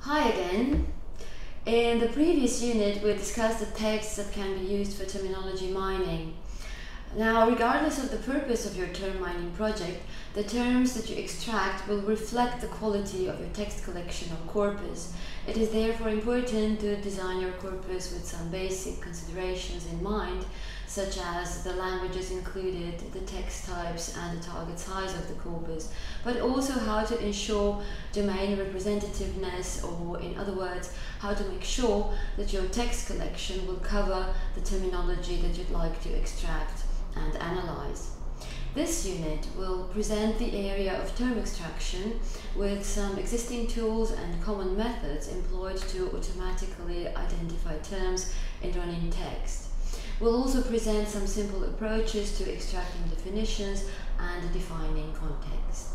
Hi again. In the previous unit, we discussed the texts that can be used for terminology mining. Now, regardless of the purpose of your term mining project, the terms that you extract will reflect the quality of your text collection or corpus. It is therefore important to design your corpus with some basic considerations in mind, such as the languages included, the text types, and the target size of the corpus, but also how to ensure domain representativeness, or in other words, how to make sure that your text collection will cover the terminology that you'd like to extract and analyze. This unit will present the area of term extraction with some existing tools and common methods employed to automatically identify terms in running text. We'll also present some simple approaches to extracting definitions and defining context.